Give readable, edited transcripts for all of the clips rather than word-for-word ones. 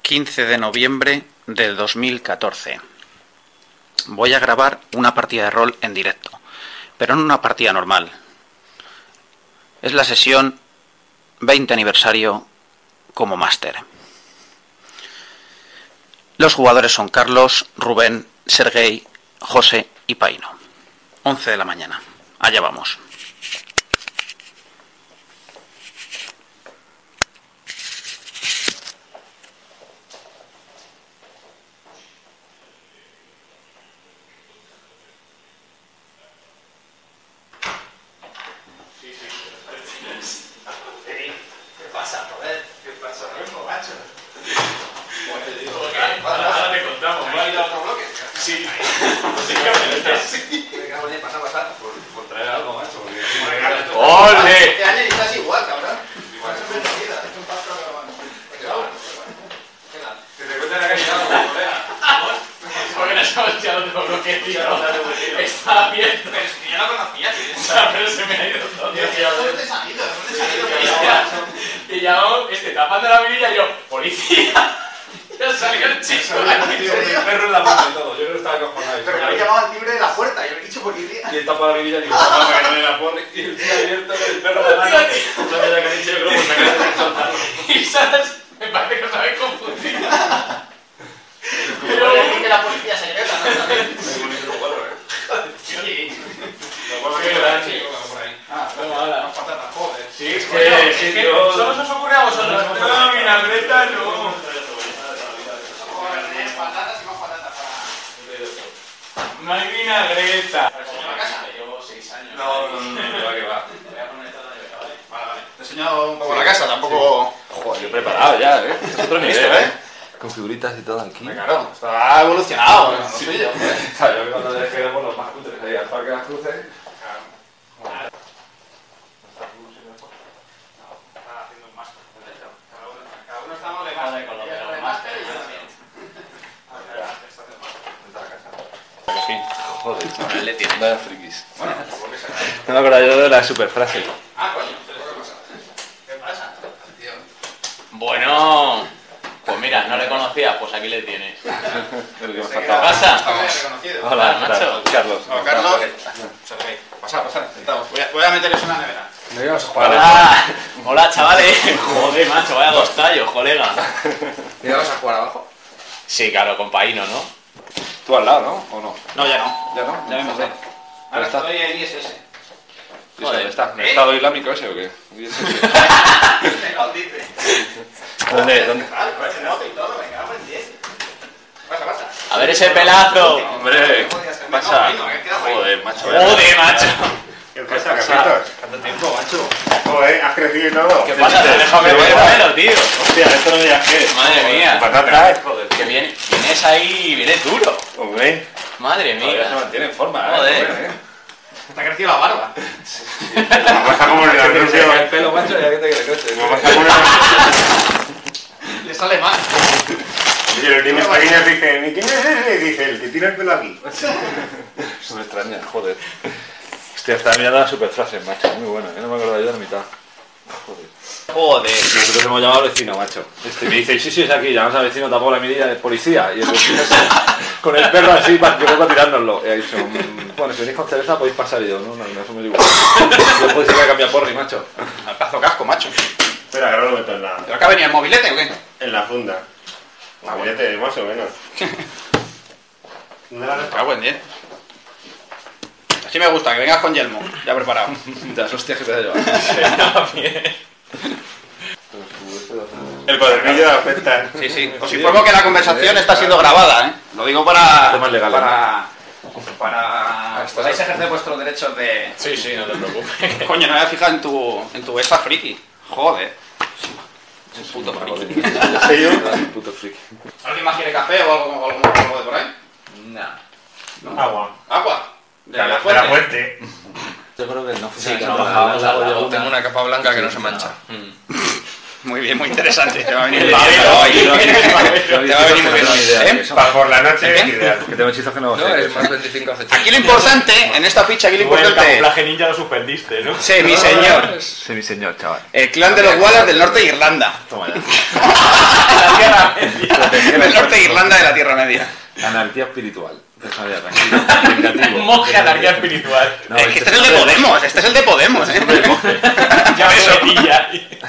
15 de noviembre del 2014. Voy a grabar una partida de rol en directo, pero no una partida normal. Es la sesión 20 aniversario como máster. Los jugadores son Carlos, Rubén, Sergei, José y Paino. 11 de la mañana. Allá vamos. ¡Ole! Estás igual, cabrón. Que te cuenten la calidad, porque no sabes ya otro bloque, tío. Está abierto. Pero es que yo no conocía, tío. Pero se me ha ido todo. ¿Dónde he salido? Y ya tapando la mirilla y yo, ¡policía! Ya salió el chico. El perro en la mano y todo. Yo creo que estaba acojonado. Pero me habéis llamado al timbre de la puerta. Yo le he dicho policía. Y él tapa la mirilla y digo, no, que no me la pone. Y el tío abierto, el perro en la mano. No me da cariño, yo creo que me acaba de soltar. Y sabes, me parece que os habéis confundido. Pero decir que la policía secreta, ¿no? También. Sí. Qué gran chico por ahí. Las patatas, joder. Sí, es que solo se os ocurre a vosotros. No, vinagreta no. Patatas y más patatas para... No hay vinagreta. ¿La casa? Llevo 6 años. No, que va. Voy a poner toda la nevera, ¿vale? Vale. Te he enseñado un poco la casa, tampoco... Joder, yo he preparado ya, ¿eh? Es otro nivel, ¿Listo, ¿eh? Con figuritas y todo aquí. Claro, está evolucionado. Lo suyo. Claro, yo cuando dejemos los más cutres ahí al Parque de las Cruces. Cada uno estamos de máster. Con el máster y yo también. Joder, Le tiene. vaya frikis. Bueno, porque se... No me acuerdo yo de la super frase. Coño. ¿Qué pasa? Tío. Bueno, pues mira, no le conocía, pues aquí le tienes. De lo que me ¿Qué faltaba. pasa? Está bien reconocido. Hola, macho. Carlos. Hola, Carlos. Pasa, sentaos. Voy a meter eso en la nevera. No íbamos a jugar. Hola, hola chavales. Joder, macho, vaya dos tallos, colega. ¿Y vas a jugar abajo? Sí, claro, con Paino, ¿no? Tú al lado, ¿no? ¿O no? No, ya no. ¿Ya no? Ya me mudé. Ahora está? estoy en ISS. ¿Dónde está? ¿En el estado islámico ese o qué? No, dice. ¿Dónde? Claro, parece nota y todo, venga, vamos en 10. Pasa. A ver ese pelazo. Hombre, pasa. Joder, macho. Joder, macho. ¿Qué pasa, Carlitos? ¿Cuánto tiempo, macho? Joder, has crecido y todo. ¿Qué pasa? Déjame ver, tío. Hostia, esto no me digas qué. Madre mía. Patatas, joder. Que vienes ahí, vienes duro. Hombre, Madre Todavía se mía. mantiene en forma, Joder. Te ha crecido la barba. me pasa como en el anuncio. El pelo, macho, ya que te crece. Me pasa como en el... Le sale mal. Y los niños pequeños dicen, ¿y quién es ese? Y dice, el que tiene el pelo aquí. Eso me extraña, joder. Hostia, estaba mirando las super frases, macho. Muy buena, no me acuerdo yo de la mitad. Joder. Nosotros hemos llamado al vecino, macho. Me dice, sí, es aquí. Llamamos al vecino, tapó la mirilla de policía. Y el vecino con el perro así, para que vuelva a tirárnoslo. Y ha dicho, bueno, si venís con cerveza podéis pasar. Y yo, no, eso me da igual. No podéis ir a cambiar porri, macho. Al pazo casco, macho. Espera, que ahora lo meto en la... ¿Pero acá venía el mobilete o qué? En la funda. La billete, más o menos. ¿Dónde la has dejado? Cago en 10. Así me gusta, que vengas con yelmo, ya preparado. De las hostias que te has llevado. El cuadernillo de la oferta. Sí. Os informo que la conversación está siendo grabada, ¿eh? Lo digo para... Temas legales, para... Podáis ejercer vuestros derechos de... Sí, no te preocupes. Coño, no me había fijado en tu esta friki. Joder. Es un puto friki. ¿En serio? Puto friki. ¿Alguien más quiere café o algo de por ahí? No. Agua. ¿Agua? De la fuente. Yo creo que no Sí, que no, trabajamos no, algo no, de no, una. Tengo una capa blanca que no se mancha. Muy bien, muy interesante. Te va a venir Te bien. Te va a venir muy bien. ¿Eh? Para por la noche es ideal. Que tengo hechizos que no No, es más 25 hace Aquí lo importante, en esta ficha, aquí lo Tú el importante es... camuflaje ninja lo suspendiste, ¿no? Sí, mi señor. Sí, mi señor, chaval. El clan de los Wallace del norte de Irlanda. Toma ya. La tierra media. Irlanda de la Tierra Media. Anarquía espiritual. Personalidad, tranquilo. Vengativo. Monje anarquía espiritual. No, Es que este es el de Podemos, este es el de Podemos, Ya me pilla.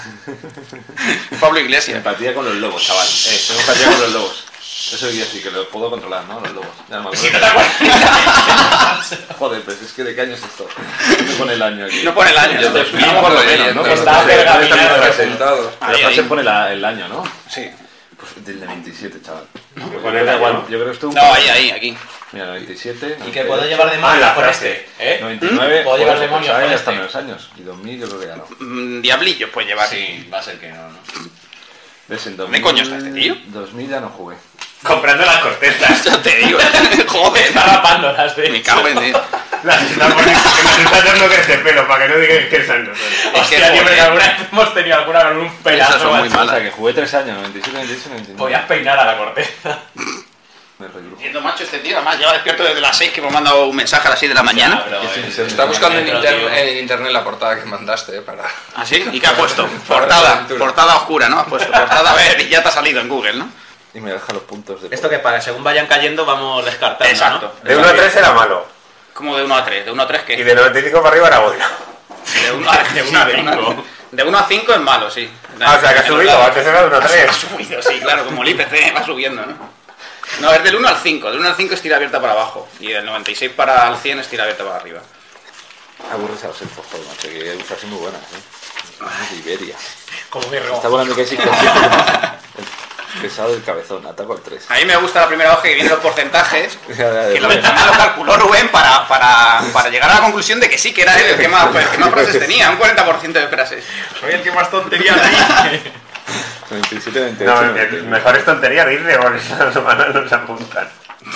Pablo Iglesias. Empatía con los lobos, chaval. Tengo empatía con los lobos. Eso quiere decir que los puedo controlar, ¿no? Los lobos. Ya no me Si no acuerdo. te acuerdas. Joder, pues es que ¿de qué año es esto? No me pone el año aquí. No pone el año. Yo ¿no? 2000 por lo menos, ¿no? Está Porque pergaminado. Presentado. la Ahí, frase ahí. pone el año, ¿no? Sí. Pues del de 27, chaval. pone el año. Bueno, yo creo que estuvo... No, ahí, aquí. Mira, 97... Y que puedo llevar demonios la con frase. este, ¿eh? 99... Puedo llevar joder, demonios pues ahí con hasta este. menos años. Y 2000 yo creo que ya no. Diablillo puede llevar. Sí, va a ser que no, ¿no? ¿Ves? En ¿Dónde coño está este tío? 2000 ya no jugué. Comprando las cortezas. Yo te digo, joder. Está rapándolas, Me ¿eh? cago en Dios. Las está poniendo que nos está dando crece pelo, para que no digáis que es nosotros. Hostia, tío, pero que alguna vez hemos tenido alguna con un Esas pedazo, son muy macho. O sea, malas. que jugué 3 años, 97, 98, 99. Podías peinar a la corteza. Me rebrujo. Siendo macho este tío, además lleva despierto desde las 6 que me ha mandado un mensaje a las 6 de la mañana. Pero, Está buscando Dentro, tío. en internet la portada que mandaste, para... ¿Ah, sí? ¿Y qué ha puesto? Portada. Portada oscura, ¿no? Ha puesto portada, a ver, y ya te ha salido en Google, ¿no? Y me deja los puntos de... Esto que para, según vayan cayendo vamos descartando, Exacto. De 1 a 3 era malo. Como de 1 a 3. ¿De 1 a 3 Y qué? de 95 para arriba era bueno. De 1 a 5. De 1 a 5 es malo, sí. Ah, o sea, que ha subido. Antes era de 1 a Ha 3. subido, sí, claro, como el IPC va subiendo, ¿no? No, es del 1 al 5. Del 1 al 5 es tira abierta para abajo. Y del 96 para el 100 es tira abierta para arriba. Aburres a los elfos, joder, macho, que hay frases muy buenas, de Iberia. Como mi Está volando que es inconsciente. El pesado del cabezón, ataco al 3. A mí me gusta la primera hoja que viene los porcentajes. Que lo calculó Rubén para llegar a la conclusión de que sí, que era él el que más frases tenía. Un 40% de frases. Soy el que más tonterías hay. 97, 98, No, 99. mejor es tontería de irle, porque esas semanas nos apuntan.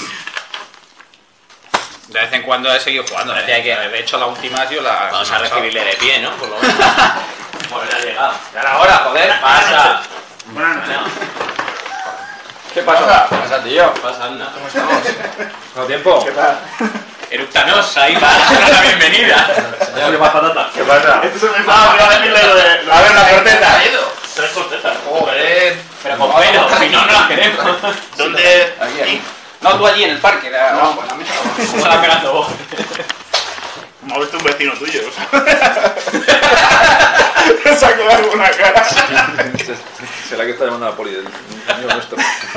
De vez en cuando he seguido jugando. De hecho, la última ha sido la... Vamos a recibirle de pie, ¿no? Por lo menos. Pues ya ha llegado. Ya era hora, joder. Pasa. ¿Qué pasa? Pasa, tío. Pasa, anda. ¿Cómo estamos? ¿No tiempo? ¿Qué tal? Eructanos, ahí va. La bienvenida. Señor, más patata. ¿Qué pasa? Ah, voy a decirle lo de... A ver, la corteza. 3 cortezas. Joder. Pero con pelo, si no, no las queremos. ¿Dónde? Aquí. No, tú allí en el parque. No, pues la mesa. ¿Cómo la pegando vos? Me ha visto un vecino tuyo. Se ha quedado con una cara. Será que está llamando a la poli del amigo nuestro.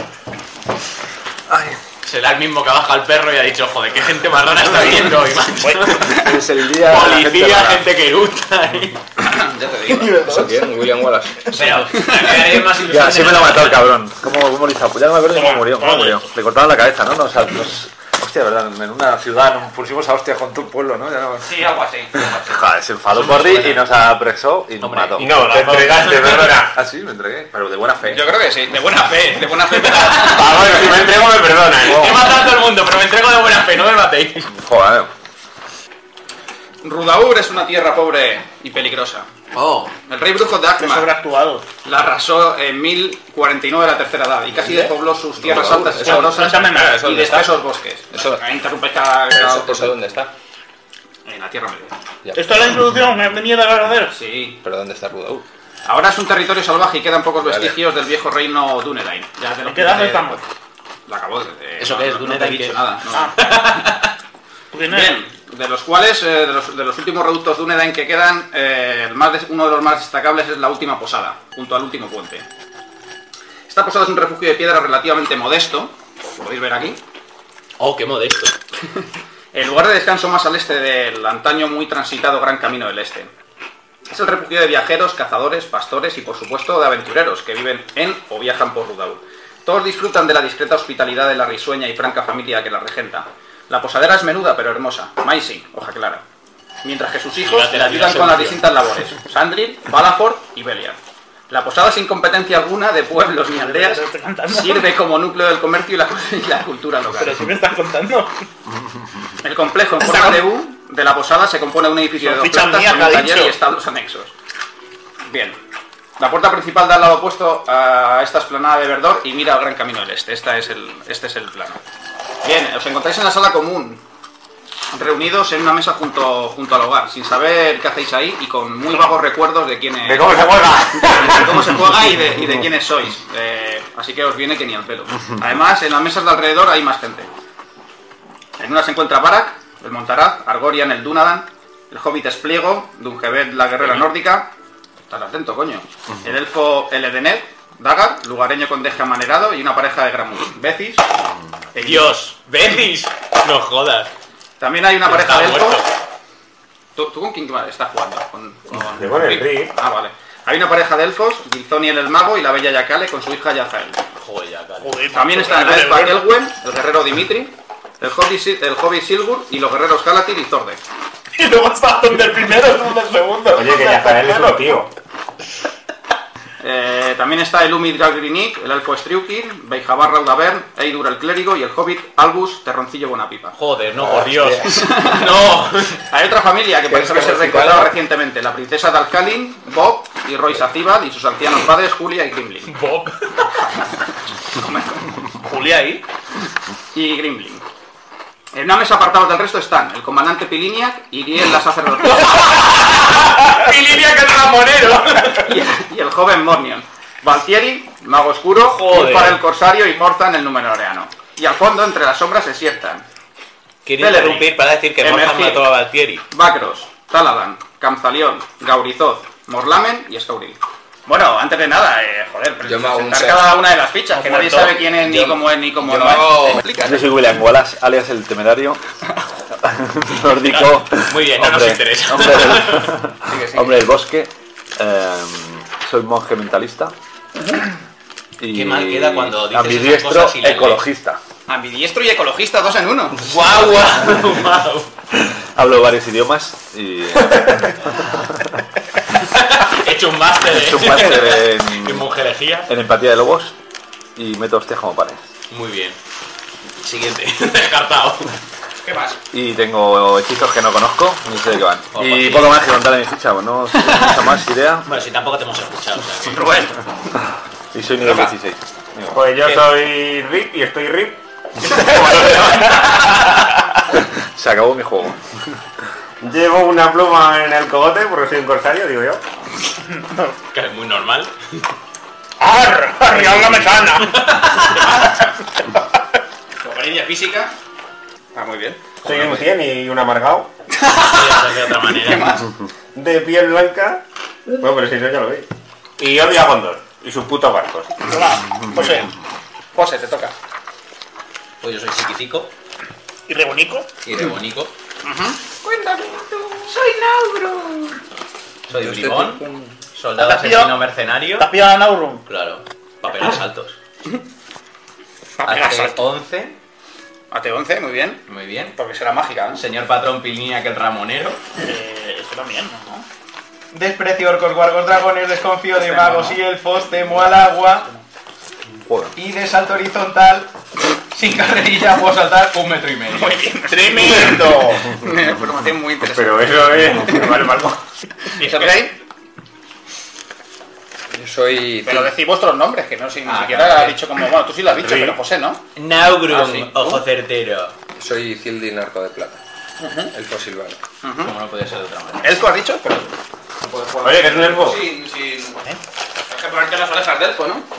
Será el mismo que baja al perro y ha dicho, joder, qué gente más rara está viendo hoy, macho. Es el día de la gente Policía, rara. gente que eructa. Ya te digo. ¿Eso quién? William Wallace. Pero, hay más Ya, ilusiones. sí me lo mató el cabrón. ¿Cómo lo hizo? Ya no me acuerdo ni cómo murió. ¿Cómo murió? Le cortaron la cabeza, ¿no? Hostia, verdad, en una ciudad nos pusimos a hostia con todo el pueblo, ¿no? Ya no... Sí, algo así. Joder, se enfadó por ti y nos apresó y nos Hombre, mató. Y no, la entregaste, perdona. Ah, sí, me entregué, pero de buena fe. Yo creo que sí. De buena fe. De buena fe. Ah, bueno, si me entrego me perdonan. He matado a todo el mundo, pero me entrego de buena fe, no me matéis. Joder. Rudaur es una tierra pobre y peligrosa. Oh, El rey brujo Qué Dagmar sobreactuado. la arrasó en 1049 de la tercera edad y casi despobló sus tierras altas, escabrosas eso y dónde de está. espesos bosques. Eso- Ahí interrumpes cada ¿Eso dónde está? en la tierra media. Esto es la introducción, me venía de agradecer. Sí. ¿Pero dónde está Rudaur? Ahora es un territorio salvaje y quedan pocos Vale. vestigios del viejo reino Dúnedain. Ya te lo ¿En qué edad conté. estamos? La acabo de... ¿Eso qué es, No te he Dúnedain? dicho ¿Qué? nada. no. Bien, de los cuales, de los últimos reductos Dúnedain que quedan, uno de los más destacables es la última posada, junto al último puente. Esta posada es un refugio de piedra relativamente modesto, lo podéis ver aquí. oh, qué modesto. El lugar de descanso más al este del antaño muy transitado Gran Camino del Este. Es el refugio de viajeros, cazadores, pastores y por supuesto de aventureros que viven en o viajan por Rudaur. Todos disfrutan de la discreta hospitalidad de la risueña y franca familia que la regenta. La posadera es menuda pero hermosa, Maisie, hoja clara. Mientras que sus hijos le ayudan con las distintas labores, Sandril, Balaford y Beliar. La posada sin competencia alguna de pueblos ni aldeas sirve como núcleo del comercio y la cultura local. Pero si me estás contando. El complejo en forma de U de la posada se compone de un edificio de Son 2 fichas plantas mías, con que un ha taller dicho. y establos anexos. Bien. La puerta principal da al lado opuesto a esta esplanada de verdor y mira al Gran Camino del Este. Este es el plano. Bien, os encontráis en la sala común. reunidos en una mesa junto al hogar, sin saber qué hacéis ahí y con muy vagos recuerdos de quién es. ¿De cómo se juega? De cómo se juega y de quiénes sois. Así que os viene que ni al pelo. Además, en las mesas de alrededor hay más gente. En una se encuentra Barak, el Montaraz, Argorian, el Dúnadan, el Hobbit Espliego, Dungevet, la guerrera nórdica. Estás atento, coño. El elfo el Edenet, Dagar, lugareño con deje amanerado y una pareja de Gramus. Becis. Dios, Betis. No jodas. También hay una Pero pareja de está elfos. muerto. ¿Tú con quién estás jugando? Con el Rick. Ah, vale. Hay una pareja de elfos, Gilzoniel el mago y la bella Yakale con su hija Yazael. Joder, ya, cara. Joder, También macho, están la madre elfa mía. Elwen, el guerrero Dimitri, el hobbit Silgur y los guerreros Galatir y Zordek. Y luego está donde el primero, donde el segundo. Oye, que ya él es un tío. También está el Umid Gagrinik, el elfo Striukir, Beijabar Raudavern, Eidur el clérigo y el hobbit Albus Terroncillo Bonapipa. Joder, no, por Dios. No. Hay otra familia que parece ¿Quieres que ser me recordada explique? recientemente, la princesa Dalkalin, Bob y Roy Sacibal y sus ancianos padres Julia y Grimling. Bob. Julia ahí. Y Grimling. En una mesa apartados del resto están el comandante Piliniak, Iriel la sacerdotisa Y línea que es ramonero. y el joven Mornion, Valtieri, mago oscuro, Joder. Ulfar el corsario y Morzan el numenoreano. Y al fondo, entre las sombras, se sientan Quiero Pellegrin, interrumpir para decir que Morgan Emergir, mató a Valtieri. Bacros, Taladan, Camzalión, Gaurizoth, Morlamen y Scauril. Bueno, antes de nada, joder, Yo me hago un presentar set. cada una de las fichas, que nadie muerto. sabe quién es, ni Yo- cómo es, ni cómo yo no me es. hago- Explica. Yo soy William Wallace, alias el temerario. Nórdico. Muy bien, no nos interesa. Hombre del bosque. Soy monje mentalista. Y Qué mal queda cuando dices esas ambidiestro, cosas y le lees. ecologista. Ambidiestro y ecologista, dos en uno. ¡Guau, guau, guau! Hablo varios idiomas y He hecho un máster he hecho un máster en monjelejía. en empatía de lobos y meto hostias como panes. Muy bien. Siguiente. Descartado. ¿Qué más? Y tengo hechizos que no conozco, ni sé de qué van. Ojo, Y sí. poco más que contar en mi ficha, pues no tengo mucha más idea. Bueno, si tampoco te hemos escuchado. O sea, que- Rubén. Y soy nivel 16. Pues yo soy Rip y estoy Rip. Se acabó mi juego. Llevo una pluma en el cogote porque soy un corsario, digo yo. que es muy normal. ¡Arr! ¡Arriba la mesana! Experiencia física. Ah, muy bien. Soy un 100 y un amargado. Podría ser de otra manera. ¿Qué más? De piel blanca. Bueno, pero si no ya lo veis. Y odio a Gondor y sus putos barcos. José. José, te toca. Pues yo soy chiquitico ¿Y de bonito? y de bonico. Cuéntame tú. Soy Nauro. Soy Yo estoy bribón, con- soldado ¿Te has pillado? asesino mercenario. ¿Te has pillado a Naurum? Claro, para pegar saltos. pegar Hace saltos. 11, AT11, muy bien. muy bien. Porque será mágica, ¿no? Señor patrón Pilnia que el ramonero. Eso también, ¿no? Desprecio orcos, guargos, dragones, desconfío de magos y elfos, temo al agua Joder. y de salto horizontal. Sin carrerilla puedo saltar 1,5 metros. Muy bien. ¡Tremendo! Una información muy interesante. Pero eso es. Vale, Marco. ¿Y Sergei? Yo soy... Pero decid vuestros nombres, que no sé, ni Ah, siquiera claro. ha dicho como... Bueno, tú sí lo has dicho, Sí. pero José, ¿no? Naugrum, Ah, sí. ojo certero. Soy Cildin Arco de Plata. El Silvano. Como no podía ser de otra manera. ¿Elfo has dicho? Pero... Oye, que es un elfo. Sí, sí. Hay que ponerte las orejas de elfo, ¿no?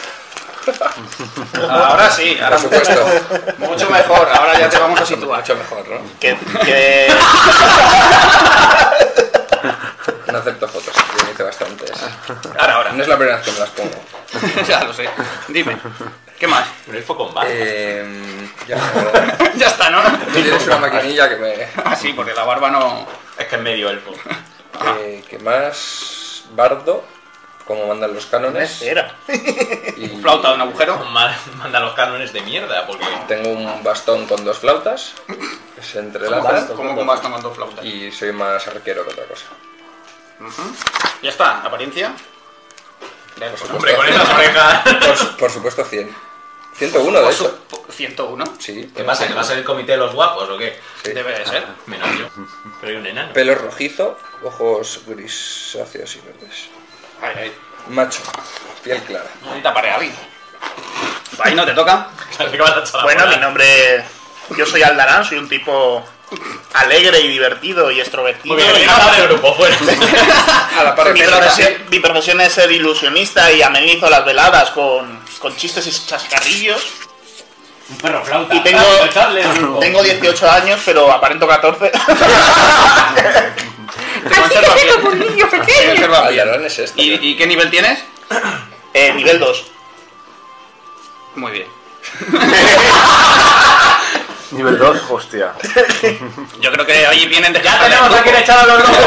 Ahora sí, ahora Por supuesto. mucho mejor. Ahora ya te vamos a situar. Mucho mejor, ¿no? que... No acepto fotos, yo hice bastantes. Ahora. No es la primera vez que me las pongo. Ya lo sé. Dime. ¿Qué más? Un elfo con barba. Ya, joder. Ya está, ¿no? Tienes una maquinilla que me... Ah, sí, porque la barba no... Es que es medio elfo. que más bardo, como mandan los cánones. Era. Y Flauta de un agujero. Manda los cánones de mierda, porque... tengo un bastón con 2 flautas, que se entrelazan, ¿Cómo con vas tomando flauta? y soy más arquero que otra cosa. Ya está, apariencia. Hombre, con esas orejas... Por supuesto 100. 101 de hecho. 101. Sí. ¿Qué pasa? ¿Que va a ser el comité de los guapos o qué? Sí. Debe de ser. Menos yo. Pero hay un enano. Pelo rojizo, ojos grisáceos y verdes. Ay, ay. Macho, piel clara. Ahí taparé a alguien. Ahí no te toca. ¿Qué vas a echar Bueno, afuera? mi nombre... Yo soy Aldarán, soy un tipo alegre y divertido y extrovertido. Muy bien, eliminado del grupo, fuera. A la par Mi profesión es ser ilusionista y amenizo las veladas con chistes y chascarrillos. Un perro flauta. Y tengo 18 años, pero aparento 14. Te conservas bien. Villalón es esto. ¿Y qué nivel tienes? Nivel 2. Muy bien. Nivel 2, hostia. Yo creo que hoy vienen de... Ya tenemos aquí echado los locos.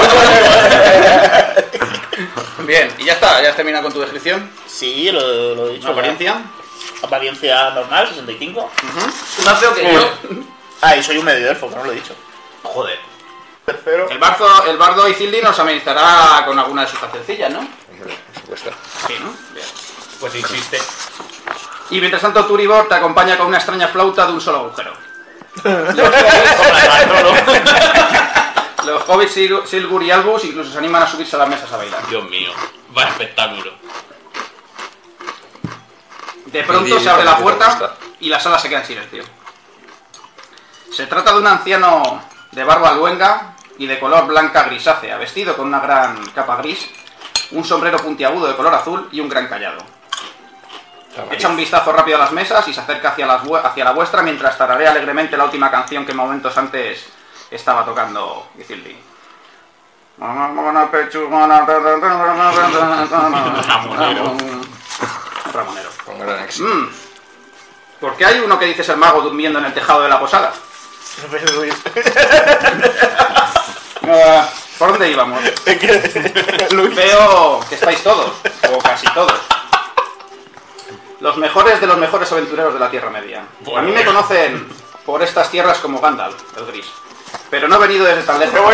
Bien, y ya está, ya has terminado con tu descripción. Sí, lo he dicho. ¿Apariencia? Apariencia normal, 65. Más feo que yo. Ah, y soy un medio elfo, que no lo he dicho. Joder. Tercero. El bardo Izildi nos amenizará con alguna de sus cancioncillas, ¿no? Por supuesto. Sí, ¿no? Bien. Pues insiste. Y mientras tanto Turibor te acompaña con una extraña flauta de un solo agujero. Los hobbits Silgur y Albus incluso se animan a subirse a las mesas a bailar. Dios mío. Va espectáculo. De pronto se abre la puerta y la sala se queda en silencio. Se trata de un anciano de barba luenga y de color blanca grisácea, vestido con una gran capa gris, un sombrero puntiagudo de color azul y un gran callado. Echa un vistazo rápido a las mesas y se acerca hacia la vuestra mientras tararea alegremente la última canción que momentos antes estaba tocando Izildi. Ramonero. Con gran éxito. ¿Por qué hay uno que dice ser mago durmiendo en el tejado de la posada? ¿Por dónde íbamos? Veo que estáis todos, o casi todos. Los mejores de los mejores aventureros de la Tierra Media. A mí me conocen por estas tierras como Gandalf, el gris. Pero no he venido desde tan lejos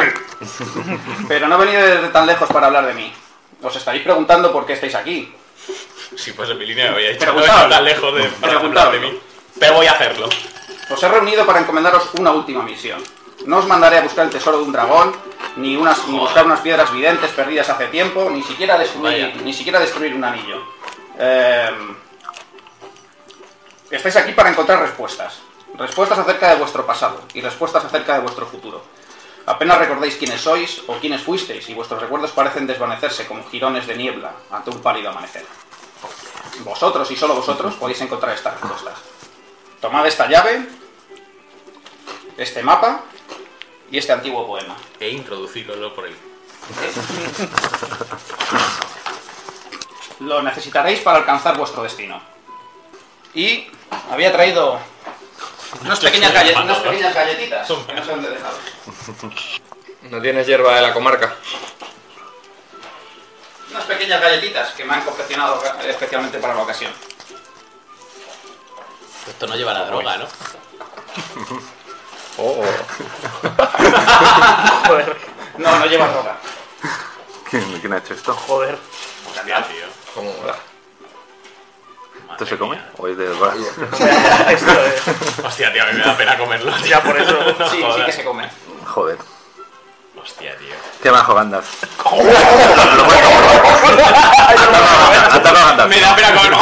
para hablar de mí. Os estaréis preguntando por qué estáis aquí. Si fuese mi línea me había dicho Preguntadlo. no tan lejos de para Preguntadlo. hablar de mí. Pero voy a hacerlo. Os he reunido para encomendaros una última misión. No os mandaré a buscar el tesoro de un dragón, ni buscar unas piedras videntes perdidas hace tiempo, ni siquiera destruir un anillo. Estáis aquí para encontrar respuestas. Respuestas acerca de vuestro pasado y respuestas acerca de vuestro futuro. Apenas recordáis quiénes sois o quiénes fuisteis y vuestros recuerdos parecen desvanecerse como jirones de niebla ante un pálido amanecer. Vosotros y solo vosotros podéis encontrar estas respuestas. Tomad esta llave, este mapa y este antiguo poema. E introducirlo por ahí. Lo necesitaréis para alcanzar vuestro destino. Y había traído unas pequeñas galletitas que no sé dónde he dejado. ¿No tienes hierba de la comarca? Unas pequeñas galletitas que me han confeccionado especialmente para la ocasión. Esto no lleva la droga, ¿no? Joder. No lleva droga. ¿Quién ha hecho esto? Joder. Ya, tío. ¿Cómo mola? ¿Esto se come? ¿O es de verdad? Esto es. Hostia, tío, a mí me da pena comerlo. Tío. Ya por eso. No Sí jodas. que se come. Joder. Hostia, tío. Qué majo Gandalf. Ataca a Gandalf. Me da pena comerlo.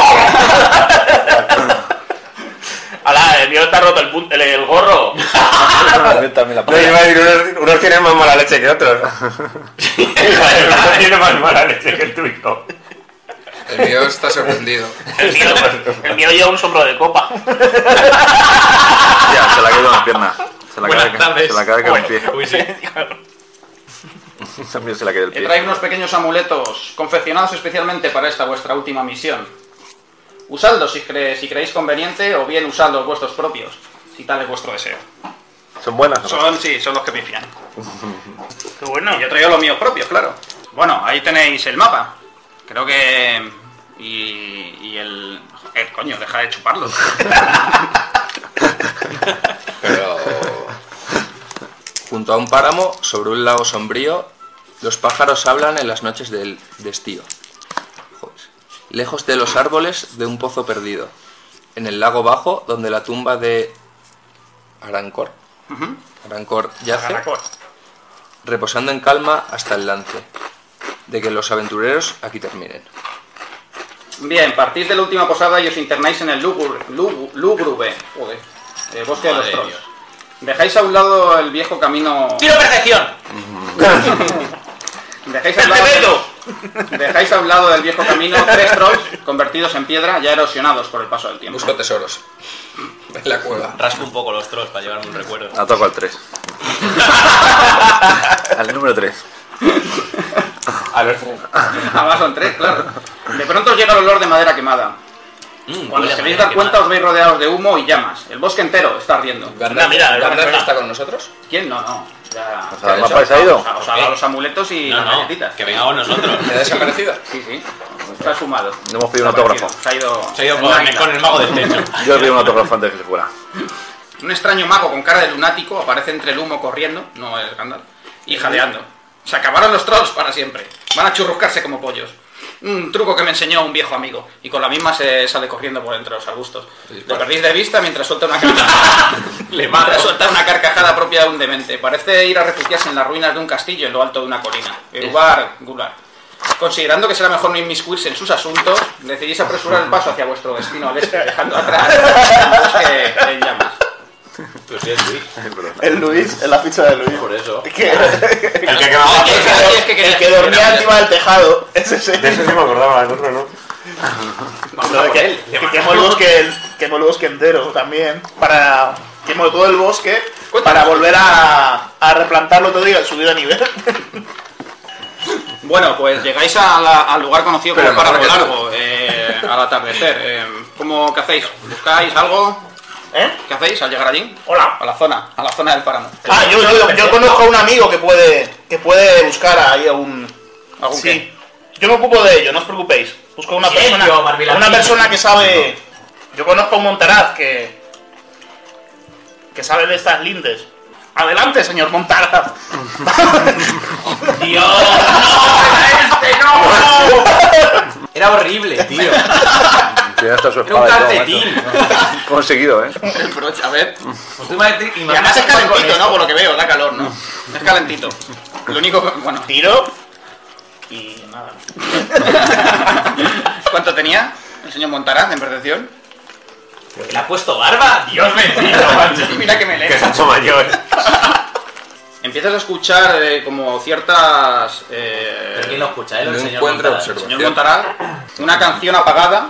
¡Hala! El mío está roto el gorro. También la No, iba a decir, unos tienen más mala leche que otros. Unos tienen más mala leche que el tuyo. El mío está sorprendido. El mío lleva un sombrero de copa. Ya, se la ha caído en la pierna. Se la Buenas acaba tardes. de caer el pie. Uy, sí. También se la ha caído el He pie. traído unos pequeños amuletos confeccionados especialmente para esta vuestra última misión. Usadlos si creéis conveniente o bien usad los vuestros propios, si tal es vuestro deseo. ¿Son buenas o no? Son los que me fían. Qué bueno. Y yo he traído los míos propios, claro. Bueno, ahí tenéis el mapa. Creo que... Y el... coño, deja de chuparlo. Pero... Junto a un páramo, sobre un lago sombrío, los pájaros hablan en las noches del estío. Joder. Lejos de los árboles de un pozo perdido. En el lago bajo, donde la tumba de Arancor. Arancor yace, reposando en calma hasta el lance. De que los aventureros aquí terminen. Bien, partís de la última posada y os internáis en el lúgubre bosque de los Madre trolls. Dios. Dejáis a un lado el viejo camino... ¡Tiro percepción! Dejáis a un lado del viejo camino 3 trolls convertidos en piedra ya erosionados por el paso del tiempo. Busco tesoros. En la cueva. Rasco un poco los trolls para llevarme un recuerdo. Toco al 3. Al número 3. A los 3. Además son 3, claro. De pronto os llega el olor de madera quemada. Cuando os queréis dar cuenta os veis rodeados de humo y llamas. El bosque entero está ardiendo. ¿Gandalf está con nosotros? ¿Quién? No. Ya, O sea, ¿el mapa se ha ido? os ha dado los amuletos y las galletitas. Que vengamos nosotros. ¿Te ha desaparecido? Sí. Se ha sumado. Le hemos pedido un autógrafo. Se ha ido con el mago del techo. Yo le pido un autógrafo antes de que se fuera. Un extraño mago con cara de lunático aparece entre el humo corriendo, no es Gandalf, y jadeando. Se acabaron los trolls para siempre. Van a churruscarse como pollos. Un truco que me enseñó un viejo amigo. Y con la misma se sale corriendo por entre los arbustos. Lo perdéis de vista mientras suelta una carcajada. Suelta una carcajada propia de un demente. Parece ir a refugiarse en las ruinas de un castillo en lo alto de una colina. Gular. Considerando que será mejor no inmiscuirse en sus asuntos, decidís apresurar el paso hacia vuestro destino al este, dejando atrás un bosque en llamas. Pues sí, es Luis. El Luis, en la ficha de Luis. Por eso. El que El que dormía encima del tejado. Ese sí. De eso sí me acordaba, el otro no. Que quemó el bosque entero también. Quemó todo el bosque para volver a replantarlo todo y subir a nivel. Bueno, pues llegáis al lugar conocido como Pero Páramo mejor que Largo, al atardecer. ¿Qué hacéis? ¿Buscáis algo? ¿Qué hacéis al llegar allí? Hola. A la zona del páramo. Yo conozco a un amigo que puede buscar ahí ¿Algún qué? Yo me ocupo de ello, no os preocupéis. Busco una persona que sabe. Yo conozco a un Montaraz que sabe de estas lindes. Adelante, señor Montaraz. ¡Dios! ¡No! Era horrible, tío. Tiene hasta su Era un espada y todo, calcetín. macho. Conseguido, ¿eh? El broche, a ver. Pues tú imagínate Y además es calentito, ¿no? Por lo que veo, da calor, ¿no? Es calentito. Lo único que... Bueno. Tiro. Y nada. ¿Cuánto tenía el señor Montaraz en percepción? ¿Le ha puesto barba? ¡Dios bendito, macho! Y mira que me lee. Que se ha hecho mayor. Empiezas a escuchar como ciertas... ¿Pero quién lo escucha, él o el No señor encuentro Montaraz? El observación. señor Montaraz, una canción apagada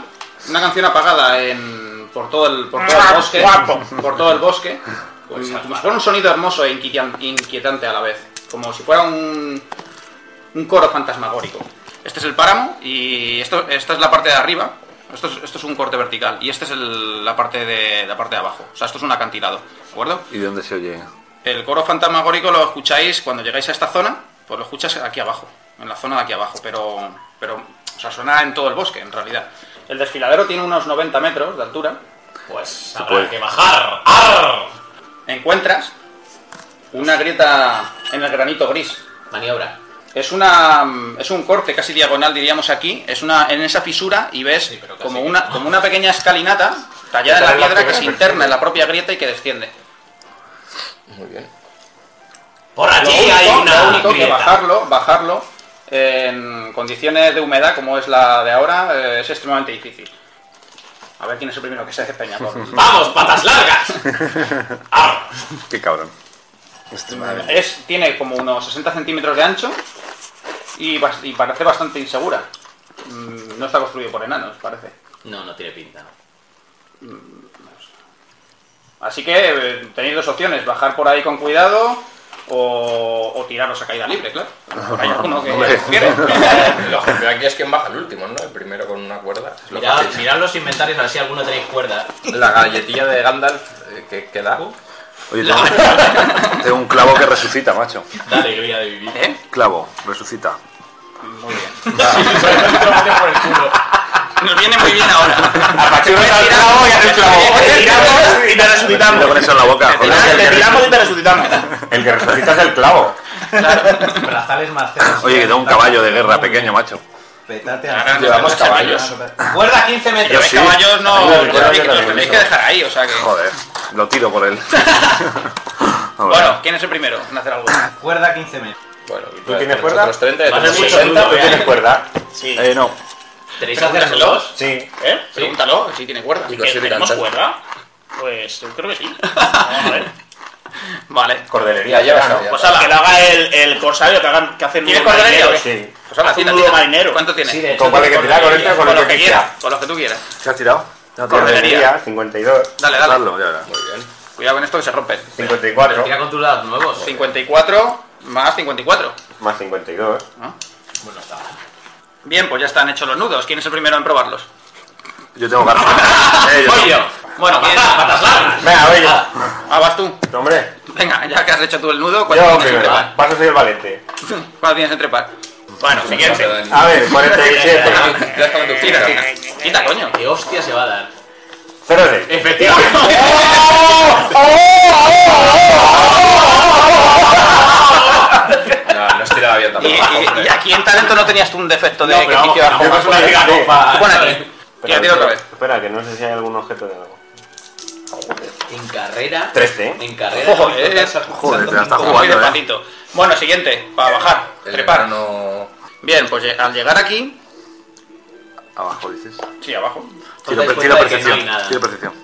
por todo el bosque, por todo el bosque, como si fuera un sonido hermoso e inquietante a la vez, como si fuera un coro fantasmagórico. Este es el páramo y esta es la parte de arriba. Esto es un corte vertical y esta es la parte de abajo. O sea, esto es un acantilado, ¿de acuerdo? ¿Y de dónde se oye? El coro fantasmagórico lo escucháis cuando llegáis a esta zona, pues lo escuchas aquí abajo, en la zona de aquí abajo, pero o sea, suena en todo el bosque, en realidad. El desfiladero tiene unos 90 metros de altura. Pues habrá que bajar. ¡Arr! Encuentras una grieta en el granito gris. Maniobra. Es un corte casi diagonal, diríamos aquí. En esa fisura y ves Sí, pero casi como una pequeña escalinata tallada en la piedra que se interna en la propia grieta y que desciende. Muy bien. Por allí hay Lo una único que grieta. bajarlo en condiciones de humedad como es la de ahora es extremadamente difícil. A ver quién es el primero que se despeña. ¡Vamos, patas largas! ¡Arr! Qué cabrón. Tiene como unos 60 centímetros de ancho y parece bastante insegura. No está construido por enanos, parece. No tiene pinta. Así que tenéis dos opciones, bajar por ahí con cuidado o tiraros a caída libre, claro. Hay alguno que quiere. Lo ejemplo aquí es quien baja el último, ¿no? El primero con una cuerda. Es lo Mirad, fácil. mirad los inventarios a ver si alguno tenéis cuerda. La galletilla de Gandalf que da. Oye, tengo un clavo que resucita, macho. Da alegría de vivir. Clavo, resucita. Muy bien. por el culo. Nos viene muy bien ahora. Apachurro al clavo y hace el clavo. Te tiramos y te resucitamos. Mira con eso en la boca, joder. Te tiramos y te resucitamos. El que resucita es el clavo. Brazales marcelos. Oye, que tengo un caballo de guerra pequeño, macho. Llevamos caballos. Cuerda 15 metros. Los sí. caballos no Yo los sí. tenéis que dejar ahí, o sea que... Joder, lo tiro por él. Bueno, ¿quién es el primero en hacer algo? Cuerda 15 metros. Bueno, y ¿Tú tienes cuerda? Nosotros 30, Vale, tenemos mucho 60. duro, ¿Tú tienes cuerda? Sí. No. ¿Tenéis que hacérselos? Sí. Pregúntalo, si tiene cuerda. Y los siete ¿Tenemos cantan. cuerda? Pues yo creo que sí. Vamos a ver. Vale. Cordelería llevas, ¿no? Pues ala, que lo haga el corsario, que hace ¿Tienes nudo cordelería? marinero. Sí. Pues ahora, Hace un tira, nudo tira. marinero. ¿Cuánto tienes? Sí, de hecho, ¿Con cuál hay que tirar? ¿Con este o con Con el los que que quieras? quieras. Con los que tú quieras. ¿Qué has tirado? No, cordelería. Cordelería, 52. Dale, dale. Darlo, ya verás. Muy bien. Cuidado con esto que se rompe. 54. Tira con tus dados nuevos. 54 más 54. Más 52. Bueno, está. Bien, pues ya están hechos los nudos. ¿Quién es el primero en probarlos? Yo tengo ganas. ¡Voy yo! Bueno, ¿quién? ¡Patas largas! Venga, oye. Ah, vas tú. Hombre, Venga, ya que has hecho tú el nudo, ¿cuánto yo tienes entre primero. par? Paso soy el valiente. ¿Cuánto tienes entre par? Bueno, siguiente. A ver, 47. Tira, tira. Quita, coño. ¿Qué hostia se va a dar? 06. ¡Efectivamente! No, no estiraba bien Y tampoco. aquí en talento no tenías tú un defecto de No, pero inicio vamos, abajo. es una liga copa. Pon aquí. Tira, tira otra vez. Espera, que no sé si hay algún objeto de algo. En carrera. 13. En carrera. Joder, no importa, joder, te la estás Como muy jugando, despacito. Bueno, siguiente, para bajar, El trepar. verano... Bien, pues al llegar aquí, Abajo, dices. sí, abajo. Tiro Entonces, tiro cuenta de que no percepción. hay nada. Tiro percepción.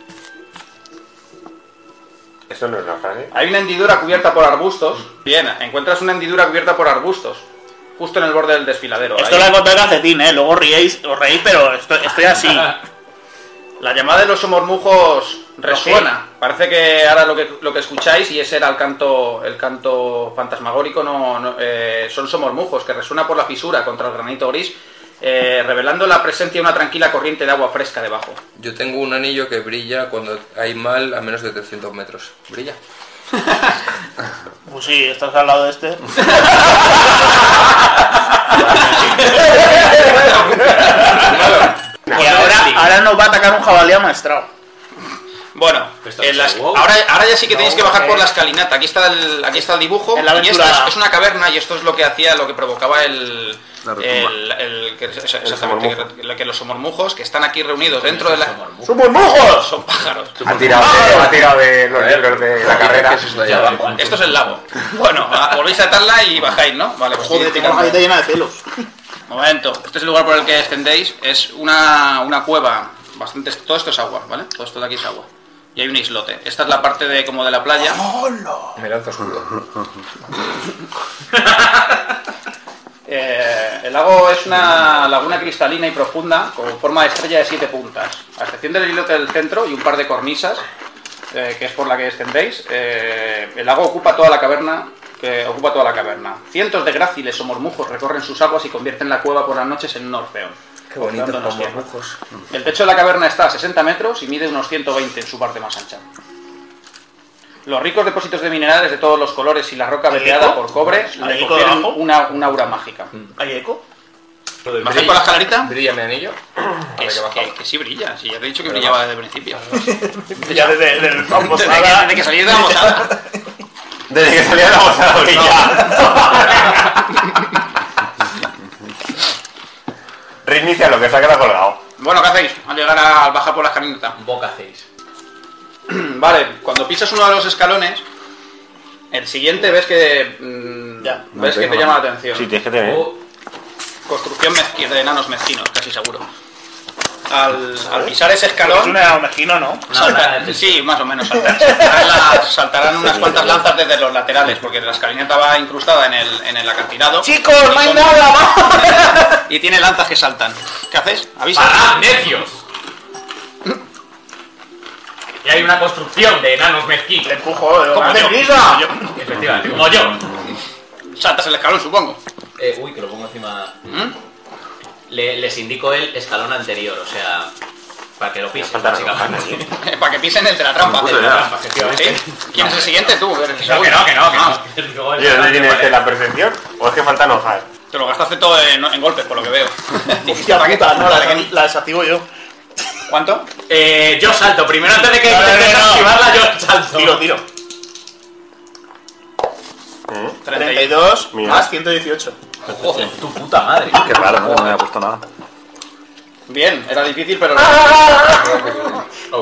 Eso no es una frase. Hay una hendidura cubierta por arbustos. Bien, encuentras una hendidura cubierta por arbustos. Justo en el borde del desfiladero. Esto Ahí. lo he encontrado en calcetín, luego os reís, pero estoy así. La llamada de los somormujos resuena. Parece que ahora lo que escucháis, y ese era el canto fantasmagórico, son somormujos, que resuena por la fisura contra el granito gris, revelando la presencia de una tranquila corriente de agua fresca debajo. Yo tengo un anillo que brilla cuando hay mal a menos de 300 metros. ¿Brilla? Pues sí, estás al lado de este. Y ahora nos va a atacar un jabalí amaestrado. Bueno, Esto no es WoW. ahora ya sí que tenéis que bajar por la escalinata. Aquí está el dibujo. En la Y esto aventura. es una caverna, y esto es lo que hacía, lo que provocaba el que los somormujos que están aquí reunidos dentro de la. ¡Somos mojos! Son pájaros. Ha tirado de los libros de la carrera. ¿Qué es eso de allá abajo? Esto es el lago. Bueno, volvéis a atarla y bajáis, ¿no? Vale, pues Joder, id tengo la tirando. maleta llena de pelos. Momento. Este es el lugar por el que descendéis. Es una cueva. Bastante. Todo esto es agua, ¿vale? Todo esto de aquí es agua. Y hay un islote. Esta es la parte de como de la playa. Me lanzo escudo. El lago es una laguna cristalina y profunda con forma de estrella de 7 puntas. A excepción del islote del centro y un par de cornisas, que es por la que descendéis, el lago ocupa toda la caverna. Cientos de gráciles somormujos recorren sus aguas y convierten la cueva por las noches en un orfeón. Qué bonito Dándonos como tiempo. brujos. El techo de la caverna está a 60 metros y mide unos 120 en su parte más ancha. Los ricos depósitos de minerales de todos los colores y la roca ¿Hay veteada eco? por cobre ¿Hay le eco confieren debajo? una aura mágica. ¿Hay eco? ¿Vas a ir por la escalerita? ¿Brilla mi anillo? Que sí brilla, sí, ya te he dicho que brillaba desde el principio. Ya desde Desde que salí de la mosada. Desde que salía la bolsa brilla. Reinicia lo que se ha quedado colgado. Bueno, ¿qué hacéis al llegar al bajar por la escalinata? Boca hacéis. Vale, cuando pisas uno de los escalones, el siguiente ves que Ya. ves que te llama la atención. Sí, tienes que tener. Construcción de enanos mezquinos, casi seguro. Al pisar ese Es escalón, un enano mezquino, ¿no? sí, más o menos, saltarán unas cuantas lanzas desde los laterales, porque la escalinata va incrustada en el acantilado. ¡Chicos, no hay nada! Y tiene lanzas que saltan. ¿Qué haces? Avisa. ¡Parad, necios! Y hay una construcción de enanos mezquinos. Le empujo, ¿Cómo ¡Hace yo? prisa! Efectivamente, como yo. Saltas el escalón, supongo. Uy, que lo pongo encima. ¿Mm? Les indico el escalón anterior, o sea, para que lo pisen, Falta básicamente. Para que pisen el de la trampa. El de la trampa, efectivamente. ¿Sí? ¿Quién es el siguiente? Tú. Eres el No, segundo. que no. Ah, ¿Y dónde tiene este la percepción? ¿O es que faltan hojas? te lo gastaste todo en golpes, por lo que veo. Hostia puta, no, la desactivo yo. ¿Cuánto? Yo salto, primero antes de que No, no, intentes no. activarla, yo salto. Tiro. 32. 32 Mira. más 118. Joder, tu puta madre. Qué raro, no me había puesto nada. Bien, era difícil, pero... Oh,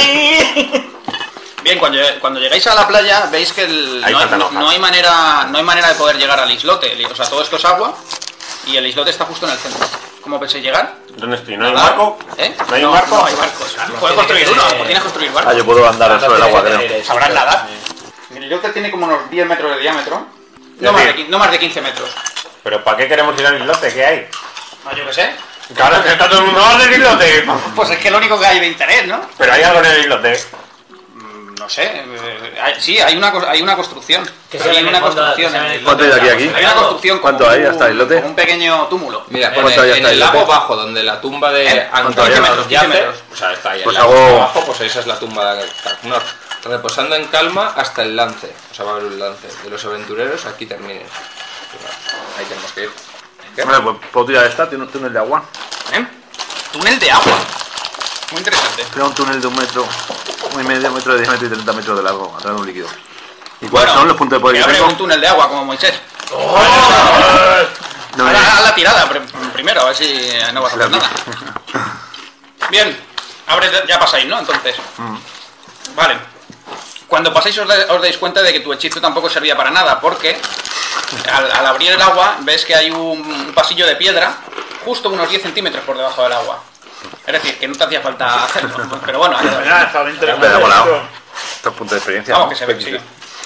Bien, cuando llegáis a la playa veis que Ahí faltan hojas. no hay manera de poder llegar al islote. O sea, todo esto es agua y el islote está justo en el centro. ¿Cómo pensáis llegar? ¿Dónde estoy? ¿No hay un barco? ¿Eh? ¿No hay un barco? No hay barcos. Puedes construir uno, tienes que construir barcos. Ah, yo puedo andar sobre el agua, creo. Sabrás nadar. El islote tiene como unos 10 metros de diámetro. Es decir, No más de 15 metros. ¿Pero para qué queremos ir al islote? ¿Qué hay? Ah, yo qué sé. Claro, que está todo el mundo ¡vamos al islote! Pues es que lo único que hay de interés, ¿no? Pero hay algo en el islote. No sé. Sí, hay una construcción. Que Sí, se ve hay en una el fondo, construcción. que se ve en el ¿Cuánto hay de aquí a aquí? Hay una construcción. ¿Cuánto como hay hasta el islote? como un pequeño túmulo. Mira, ¿Cuánto hay hasta en el el lago islote? bajo, donde la tumba de ¿cuánto hay? Antonio 15 metros. o sea, está ahí Pues el lago hago- abajo, pues esa es la tumba de Cagnor. Reposando en calma hasta el lance, o sea, va a haber un lance. De los aventureros aquí terminen. Ahí tenemos que ir. ¿Qué? Vale, pues puedo tirar esta, tiene un túnel de agua. ¿Eh? Túnel de agua. Muy interesante. Crea un túnel de 1,5 metro de diámetro y 30 metros de largo a través de un líquido. ¿Y cuáles son los puntos de poder que que abre tengo? un túnel de agua como Moisés. No me- Ahora haz la tirada primero, a ver si no vas a hacer nada. Bien, ya pasáis, ¿no? Entonces. Vale. Cuando pasáis os dais cuenta de que tu hechizo tampoco servía para nada, porque al abrir el agua ves que hay un pasillo de piedra justo unos 10 centímetros por debajo del agua. Es decir, que no te hacía falta hacerlo. Pero bueno, Mira, está bien Me da interesante. volado. Esto es punto de experiencia. vamos ¿no? que se ve, sí.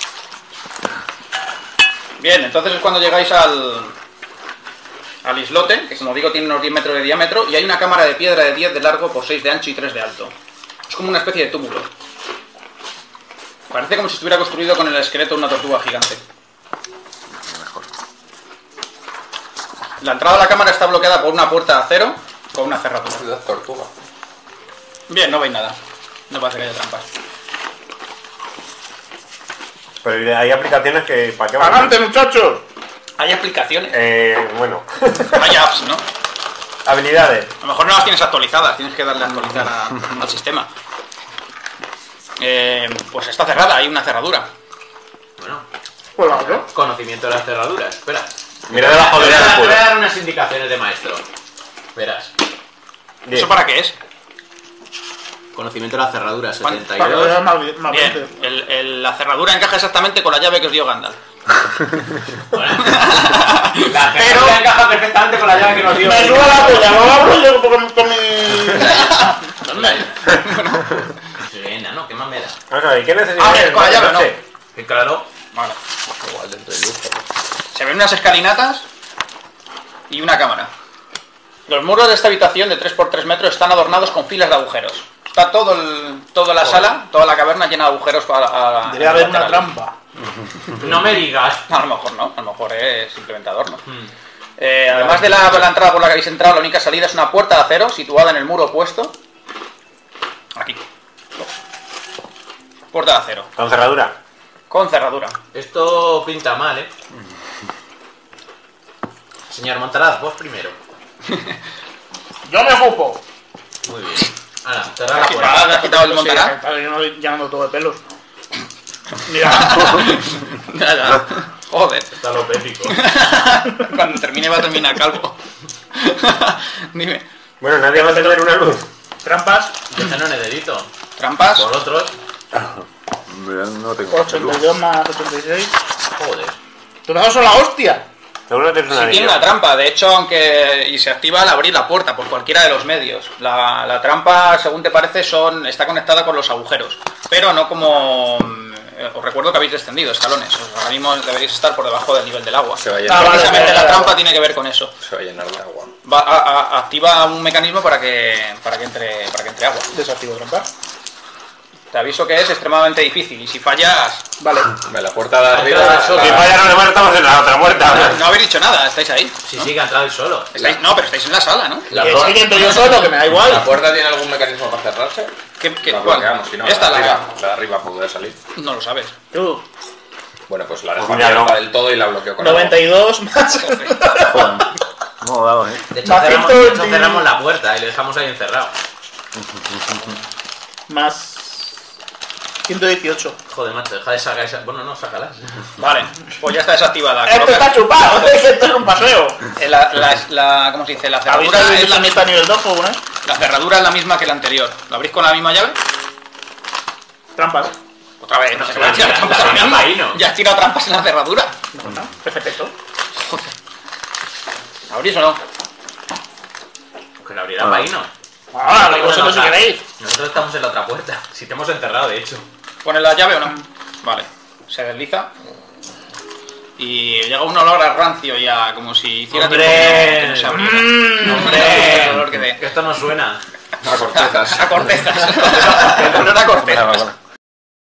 Bien, entonces es cuando llegáis al islote, que como digo tiene unos 10 metros de diámetro, y hay una cámara de piedra de 10 de largo por 6 de ancho y 3 de alto. Es como una especie de túmulo. Parece como si estuviera construido con el esqueleto de una tortuga gigante. La entrada a la cámara está bloqueada por una puerta de acero con una cerradura. Ciudad Tortuga. Bien, no veis nada. No parece que haya trampas. Pero hay aplicaciones que... ¿para qué van? ¡Adelante, muchachos! Hay aplicaciones. Bueno. Hay apps, ¿no? Habilidades. A lo mejor no las tienes actualizadas, tienes que darle a actualizar al sistema. Pues está cerrada, hay una cerradura. Bueno, Pues la abro. conocimiento de las cerraduras. Espera. Mira debajo del Te voy escudo. a dar unas indicaciones de maestro. Verás. Bien. ¿Eso para qué es? Conocimiento de las cerraduras, Para que 72. veas más Bien, veinte. la cerradura encaja exactamente con la llave que os dio Gandalf. Bueno. La cerradura encaja perfectamente con la llave que nos dio. Me subo a la polla, no la abro yo con mi... Serena, ¿no? ¿Qué más me da? Vamos a ver, ¿qué necesitas? Ah, bien, con la llave, ¿no? Que claro. Vale. Igual dentro del lujo. Se ven unas escalinatas y una cámara. Los muros de esta habitación de 3 por 3 metros están adornados con filas de agujeros. Está toda la sala, toda la caverna llena de agujeros para... Debe haber una trampa. No me digas. A lo mejor no, a lo mejor es simplemente adorno. Además de la entrada por la que habéis entrado, la única salida es una puerta de acero situada en el muro opuesto. Aquí. Puerta de acero, Con cerradura. con cerradura. Esto pinta mal, ¿eh? Señor Montaraz, vos primero. Yo me ocupo. Muy bien. Ahora, cerrar la puerta. ¿Has quitado el montaraz? Está llenando todo de pelos. Mira. Ya, ya. Joder. Está lo épico. Cuando termine va a terminar calvo. Dime. Bueno, nadie va a tener una luz. Trampas. Yo no necesito. ¿Trampas? Vosotros. Mira, no tengo. 82 más 86. Joder. Tus dados son la hostia. Seguro que tienes una Sí tiene una trampa, de hecho, aunque y se activa al abrir la puerta por cualquiera de los medios. La trampa, según te parece, está conectada con los agujeros, pero no como... os recuerdo que habéis descendido escalones, ahora mismo deberéis estar por debajo del nivel del agua. Se va a llenar, Precisamente la trampa tiene que ver con eso. se va a llenar de agua. Activa un mecanismo para que entre agua. Desactivo trampa. Te aviso que es extremadamente difícil y si fallas... Vale. La puerta de entrado arriba. solo. Si falla no, además estamos en la otra puerta. No habéis dicho nada, estáis ahí. Sí, sí, que ha entrado él solo. No, pero estáis en la sala, ¿no? La Que puerta- sí que entro yo solo, que me da ¿La igual. puerta tiene algún mecanismo para cerrarse? ¿Cuál? La bloqueamos, si no, Esta, la de la... arriba, la de arriba para poder salir. No lo sabes. Tú. Bueno, pues la dejo Pues míralo. abierta del todo y la bloqueo con algo. 92 más. Joder. No, dado, De hecho, Más cerramos, 120. cerramos la puerta y le dejamos ahí encerrado. Más 118. Joder, macho, deja de sacar esa... Bueno, no, sácalas. Vale, pues ya está desactivada. Esto está chupado, esto es un paseo. ¿Cómo se dice? La ¿Habéis cerradura, visto es la, también está a nivel 2 o una? la cerradura es la misma que la anterior. ¿La abrís con la misma llave? Trampas. Otra vez, no sé, la- ya, la- trampas la- en la la- misma. ahí no. Ya has tirado trampas en la cerradura. Perfecto. ¿Abrís o no? Que la abrirá para ahí, ¿no? Ah, lo que vosotros si queréis. Nosotros estamos en la otra puerta. Si te hemos encerrado, de hecho. ¿Pones la llave o no? Vale. se desliza y llega un olor a rancio ya, como si hiciera ¡Hombre! tiempo que no se abría. ¡Hombre! El olor que Que esto no suena. A cortezas. a cortezas. El olor a cortezas.